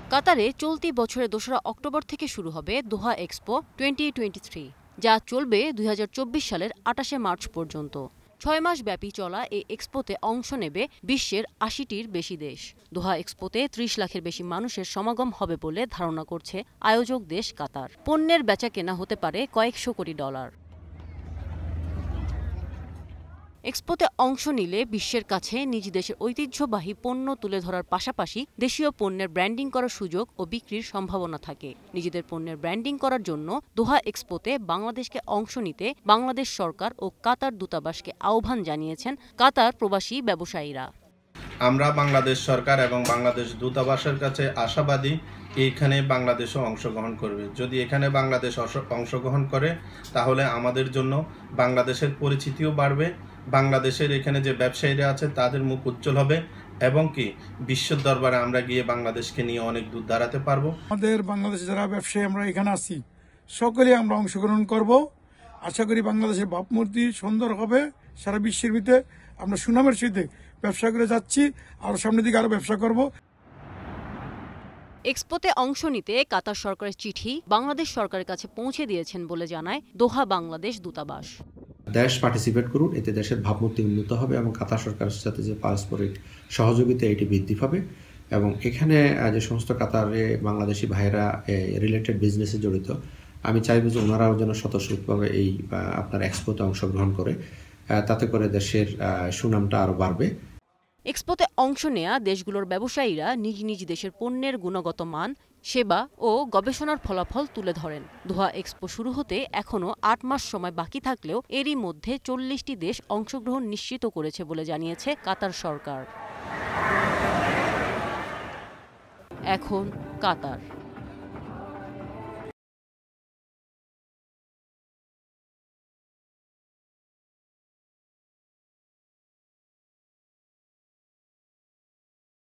কাতারে চলতি বছরের ২রা অক্টোবর থেকে শুরু হবে দোহা এক্সপো 2023, যা চলবে ২০২৪ সালের ২৮ মার্চ পর্যন্ত। ৬ মাস ব্যাপী চলা এই এক্সপোতে অংশ নেবে বিশ্বের ৮০টির বেশি দেশ। দোহা এক্সপোতে ৩০ লাখের বেশি মানুষের সমাগম হবে বলে ধারণা করছে আয়োজক দেশ কাতার। পণ্যের বেচাকেনা হতে পারে কয়েকশো কোটি ডলার। এক্সপোতে অংশ নিলে বিশ্বের কাছে নিজ দেশের ঐতিহ্যবাহী পণ্য তুলে ধরার পাশাপাশি দেশীয় পণ্যের ব্র্যান্ডিং করার সুযোগ ও বিক্রির সম্ভাবনা থাকে। নিজেদের পণ্যের ব্র্যান্ডিং করার জন্য দোহা এক্সপোতে বাংলাদেশকে অংশ নিতে বাংলাদেশ সরকার ও কাতার দূতাবাসকে আহ্বান জানিয়েছেন কাতার প্রবাসী ব্যবসায়ীরা। আমরা বাংলাদেশ সরকার এবং বাংলাদেশ দূতাবাসের কাছে আশাবাদী এইখানে বাংলাদেশও অংশগ্রহণ করবে। যদি এখানে বাংলাদেশ অংশগ্রহণ করে তাহলে আমাদের জন্য বাংলাদেশের পরিচিতিও বাড়বে, বাংলাদেশের এখানে যে ব্যবসায়ীরা আছে তাদের মুখ উজ্জ্বল হবে এবং কি বিশ্বের দরবারে আমরা গিয়ে বাংলাদেশকে নিয়ে অনেক দূর দাঁড়াতে পারবো। আমাদের বাংলাদেশে যারা ব্যবসায়ী আমরা এখানে আছি সকলেই আমরা অংশগ্রহণ করব। আশা করি বাংলাদেশের ভাবমূর্তি সুন্দর হবে, সারা বিশ্বের ভিতরে আমরা সুনামের সাথে ব্যবসা করে যাচ্ছি, আরো সামনের দিকে আরো ব্যবসা করব। এক্সপোতে অংশ নিতে কাতার সরকারের চিঠি বাংলাদেশ সরকারের কাছে পৌঁছে দিয়েছেন বলে জানায় দোহা বাংলাদেশ দূতাবাস। দেশ পার্টিসিপেট করুন, এতে দেশের ভাবমূর্তি উন্নত হবে এবং কাতার সরকারের সাথে যে পারস্পরিক সহযোগিতা এটি বৃদ্ধি পাবে এবং এখানে যে সমস্ত কাতারে বাংলাদেশি ভাইয়েরা রিলেটেড বিজনেসে জড়িত, আমি চাইবো যে ওনারাও যেন স্বতঃস্ফূর্তভাবে এই আপনার এক্সপোতে অংশগ্রহণ করে, তাতে করে দেশের সুনামটা আরও বাড়বে। এক্সপোতে অংশ নেয়া দেশগুলোর ব্যবসায়ীরা নিজ নিজ দেশের পণ্যের গুণগত মান, সেবা ও গবেষণার ফলাফল তুলে ধরেন। দোহা এক্সপো শুরু হতে এখনও ৮ মাস সময় বাকি থাকলেও এরই মধ্যে ৪০টি দেশ অংশগ্রহণ নিশ্চিত করেছে বলে জানিয়েছে কাতার সরকার। এখন কাতার।